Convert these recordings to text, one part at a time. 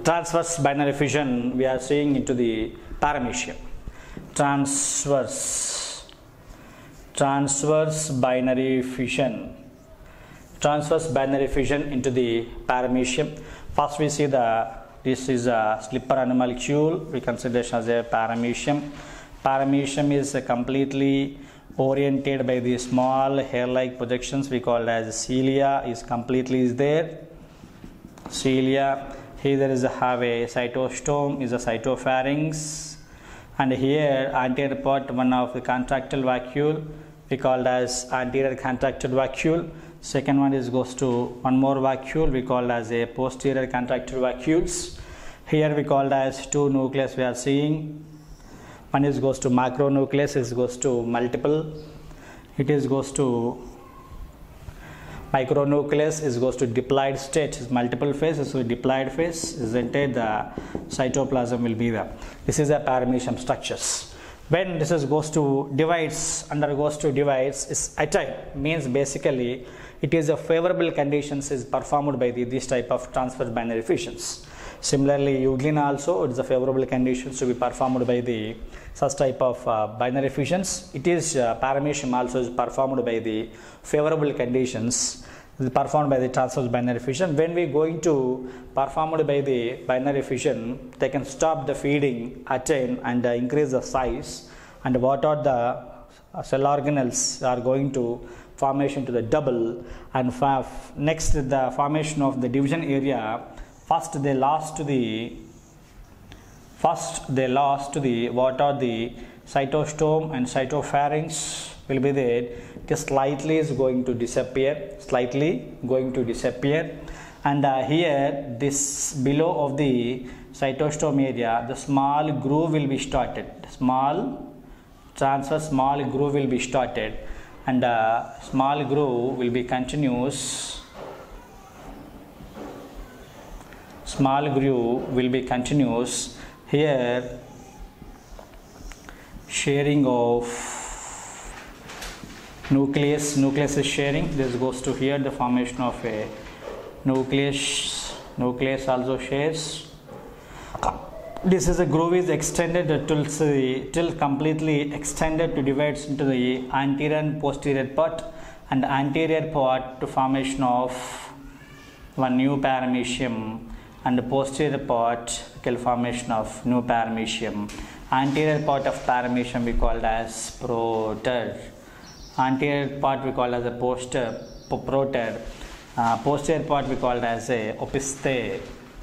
Transverse binary fission we are seeing into the paramecium. Transverse binary fission. Transverse binary fission into the paramecium. First we see this is a slipper animalcule. We consider it as a paramecium. Paramecium is completely oriented by the small hair-like projections. We call it as cilia. Is completely there. Cilia. Here there is have a cytostome. Is a cytopharynx. And here anterior part one of the contractile vacuole. We call it as anterior contractile vacuole. Second one is goes to one more vacuole. We call it as a posterior contractile vacuoles. Here we call it as two nucleus we are seeing. One is goes to macronucleus, is goes to multiple. It is goes to micronucleus, is goes to diploid state, is multiple phase, is diploid phase, isn't it? The cytoplasm will be there. This is a paramecium structures. When this is goes to divides, undergoes to divides, is atile, means basically it is a favorable conditions is performed by this type of transverse binary fissions. Similarly, euglena also it is a favorable conditions to be performed by the such type of binary fissions. It is paramecium also is performed by the favorable conditions performed by the transverse binary fission. When we going to performed by the binary fission, they can stop the feeding, attain and increase the size, and what are the cell organelles are going to formation to the double, and next the formation of the division area. First they lost to the what are the cytostome and cytopharynx will be there. It slightly is going to disappear, and here this below of the cytostome area, the small groove will be started, small groove will be started, and small groove will be continuous. Small groove will be continuous. Here sharing of nucleus is sharing. This goes to here the formation of a nucleus also shares. This is a groove is extended till completely extended to divides into the anterior and posterior part, and anterior part to formation of one new paramecium, and the posterior part till formation of new paramecium. Anterior part of paramecium we call as proter. Anterior part we call as a proter. Posterior part we call as a opiste.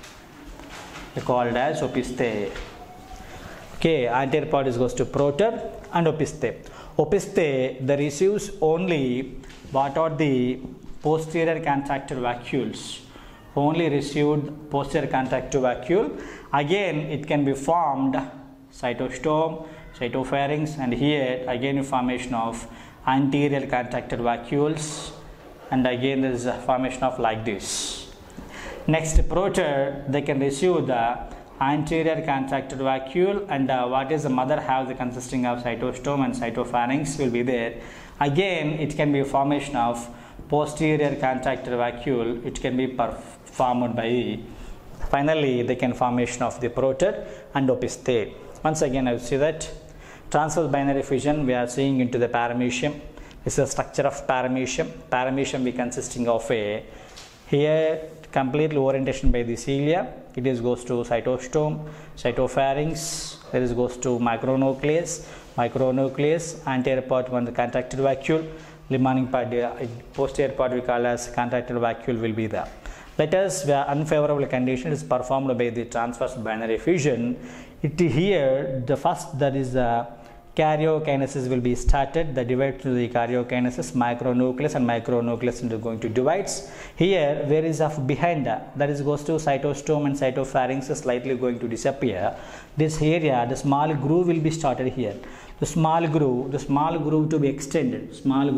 Okay, anterior part is goes to proter and opiste. Opiste the receives only what are the posterior contractile vacuoles. Only received posterior contractile vacuole. Again it can be formed cytostome, cytopharynx, and here again a formation of anterior contractile vacuoles, and again there is a formation of like this. Next proter, they can receive the anterior contractile vacuole, and what is the mother have the consisting of cytostome and cytopharynx will be there. Again it can be a formation of posterior contractile vacuole. It can be formed by finally they can formation of the proter and opiste. Once again I will see that transverse binary fission we are seeing into the paramecium. This is the structure of paramecium. Paramecium be consisting of a here completely orientation by the cilia. It is goes to cytostome, cytopharynx. There is goes to micronucleus, anterior part one the contractile vacuole. Remaining part, posterior part we call as contractile vacuole will be there. Let us where unfavorable condition is performed by the transverse binary fission. It here the first that is the karyokinesis will be started. The divide to the karyokinesis, macronucleus and micronucleus into going to divides. Here where is of behind that is goes to cytostome and cytopharynx is slightly going to disappear. This area the small groove will be started here. The small groove to be extended,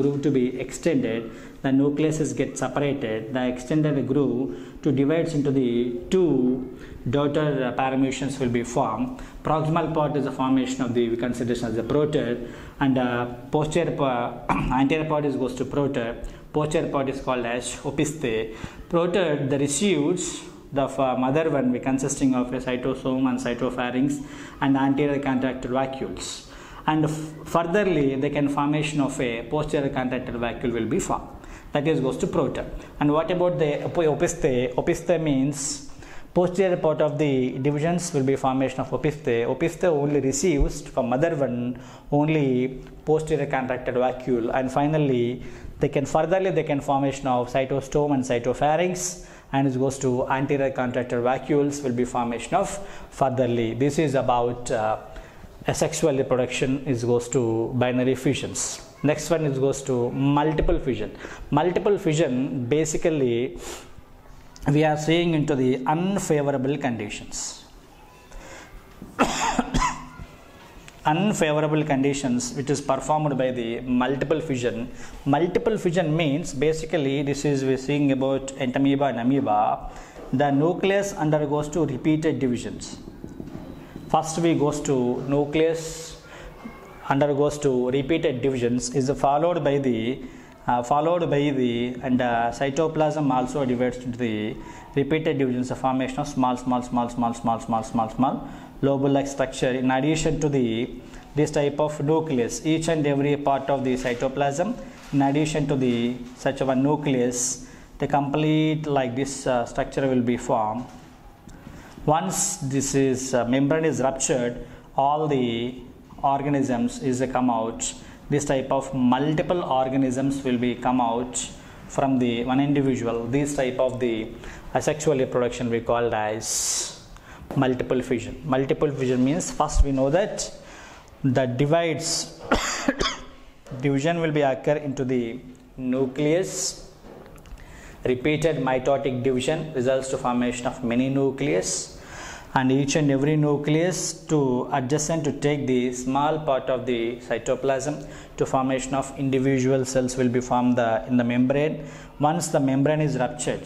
the nucleus get separated, the extended groove to divides into the two daughter parameciums will be formed. Proximal part is the formation of the we consider as the proter, and posterior part, anterior part is goes to proter, posterior part is called as opiste. Proter the receives The mother one we consisting of a cytosome and cytopharynx and anterior contractile vacuoles. And furtherly, the formation of a posterior contractile vacuole will be formed. That is goes to proter. And what about the opisthe? Opisthe means posterior part of the divisions will be formation of opisthe. Opisthe only receives from mother one only posterior contractile vacuole, and finally they can formation of cytostome and cytopharynx, and it goes to anterior contractile vacuoles will be formation of furtherly. This is about asexual reproduction. Is goes to binary fissions. Next one is goes to multiple fission. Multiple fission, basically we are seeing into the unfavorable conditions. Unfavorable conditions which is performed by the multiple fission. Multiple fission means basically this is we are seeing about entamoeba and amoeba. The nucleus undergoes to repeated divisions. First we goes to nucleus undergoes to repeated divisions, is followed by the cytoplasm also divides into the repeated divisions, a formation of small lobe-like structure. In addition to this type of nucleus, each and every part of the cytoplasm, in addition to the such a one nucleus, the complete like this structure will be formed. Once this is membrane is ruptured, all the organisms is come out. This type of multiple organisms will be come out from the one individual. This type of the asexual reproduction we called as multiple fission. Multiple fission means first we know that the divides division will be occur into the nucleus. Repeated mitotic division results to formation of many nucleus, and each and every nucleus to adjacent to take the small part of the cytoplasm to formation of individual cells will be formed in the membrane. Once the membrane is ruptured,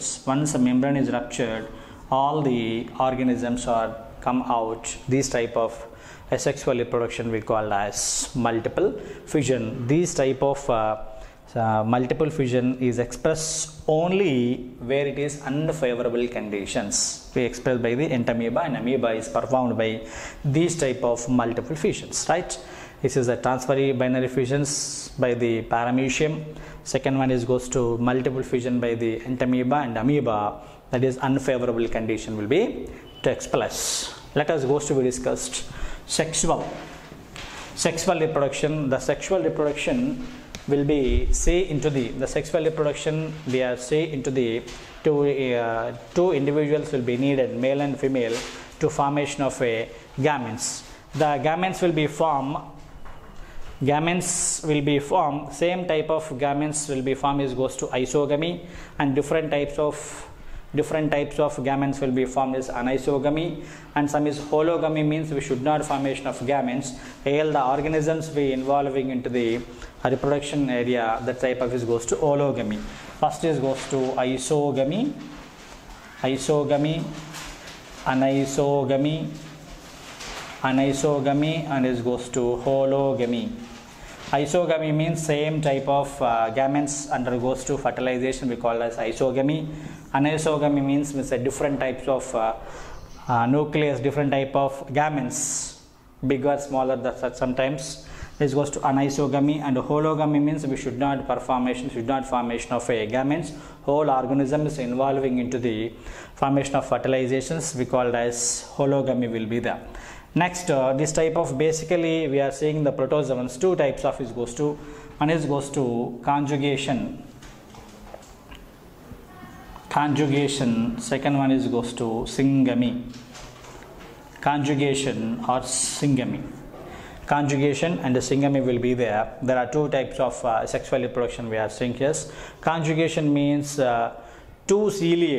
all the organisms are come out. This type of asexual reproduction we call as multiple fission. This type of multiple fission is expressed only where it is unfavorable conditions. We express by the entamoeba, and amoeba is performed by these type of multiple fissions, right? This is the transfer binary fissions by the paramecium. Second one is goes to multiple fission by the entamoeba and amoeba. That is unfavorable condition will be to express. Let us go to be discussed sexual reproduction. The sexual reproduction will be say into the sexual reproduction we are say into the two individuals will be needed, male and female, to formation of a gametes. The gametes will be formed. Same type of gametes will be formed is goes to isogamy, and different types of gametes will be formed is anisogamy, and some is hologamy, means we should not formation of gametes. All the organisms be involving into the reproduction area, that type of is goes to hologamy. First is goes to isogamy, anisogamy, and is goes to hologamy. Isogamy means same type of gametes undergoes to fertilization, we call as isogamy. Anisogamy means a different types of nucleus, different type of gametes, bigger, smaller, that sometimes this goes to anisogamy. And hologamy means we should not formation of a gametes. Whole organism is involving into the formation of fertilizations, we call as hologamy will be there. Next, this type of basically we are seeing the protozoans. Two types of is goes to, one is goes to conjugation, second one is goes to syngamy. Conjugation or syngamy. Conjugation and the syngamy will be there. There are two types of sexual reproduction we are seeing here. Conjugation means two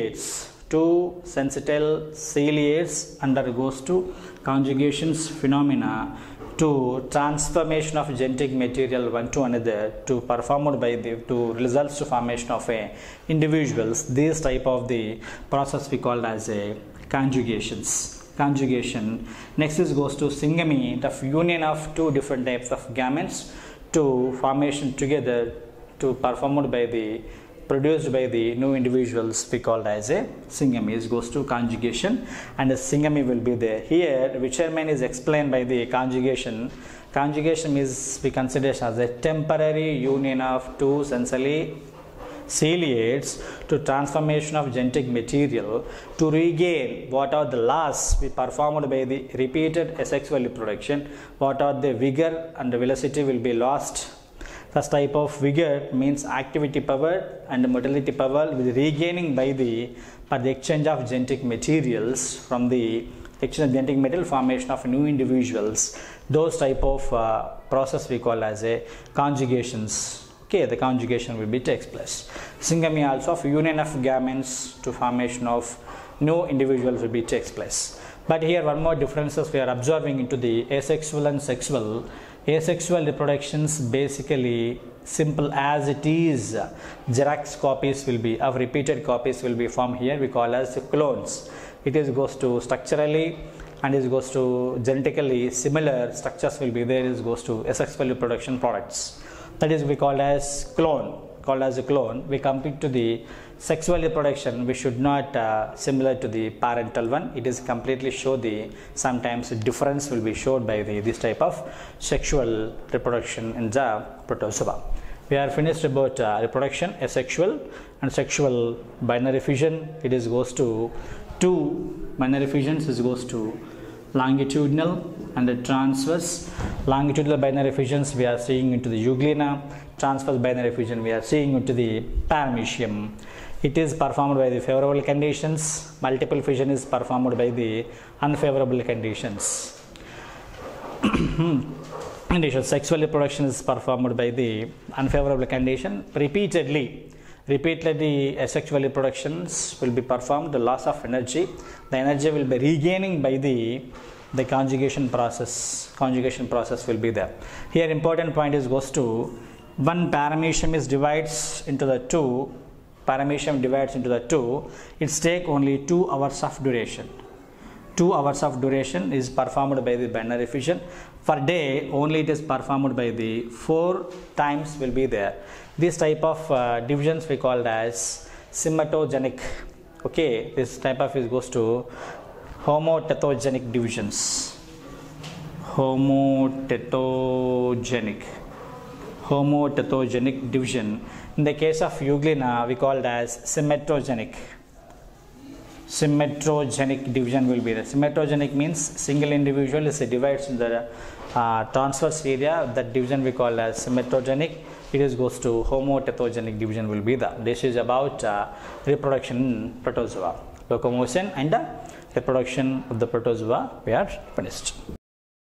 sensitive ciliates undergoes to conjugations phenomena to transformation of genetic material one to another to performed by the to results to formation of a individuals. This type of the process we call as a conjugation. Next is goes to syngamy, the union of two different types of gametes to formation together to performed by the produced by the new individuals we called as a syngamy. It goes to conjugation and the syngamy will be there. Here which remain is explained by the conjugation. Conjugation is we consider as a temporary union of two sensally ciliates to transformation of genetic material to regain what are the loss we performed by the repeated asexual reproduction, what are the vigor and the velocity will be lost. First type of vigor means activity power and motility power with regaining by the exchange of genetic materials from the exchange of genetic material formation of new individuals. Those type of process we call as a conjugations. Okay, the conjugation will be takes place. Syngamy also of union of gametes to formation of new individuals will be takes place. But here one more differences we are observing into the asexual and sexual. Asexual reproductions basically simple as it is. Xerox copies will be of repeated copies will be formed here we call as clones. It is goes to structurally and it goes to genetically similar structures will be there. It goes to asexual reproduction products. That is we call as clone. Called as a clone. We complete to the sexual reproduction. We should not similar to the parental one. It is completely show the sometimes difference will be showed by the this type of sexual reproduction in the protozoa. We are finished about reproduction, asexual and sexual binary fission. It is goes to two binary fissions. It goes to longitudinal and the transverse. Longitudinal binary fissions we are seeing into the euglena. Transverse binary fission we are seeing into the paramecium. It is performed by the favorable conditions. Multiple fission is performed by the unfavorable conditions. Sexual reproduction is performed by the unfavorable condition. Repeatedly asexual reproductions will be performed. The loss of energy. The energy will be regaining by the conjugation process. Conjugation process will be there. Here important point is goes to one paramecium is divides into the two. Paramecium divides into the two. It's take only 2 hours of duration. 2 hours of duration is performed by the binary fission. Per day only it is performed by the 4 times will be there. This type of divisions we called as symmetogenic. Okay, this type of is goes to homotethogenic divisions. Homotethogenic division. In the case of euglena we called as symmetrogenic. Symmetrogenic division will be there. Symmetrogenic means single individual is divides in the transverse area. That division we call as symmetrogenic. It is goes to homotethogenic division will be there. This is about reproduction in protozoa. Locomotion and reproduction of the protozoa we are finished.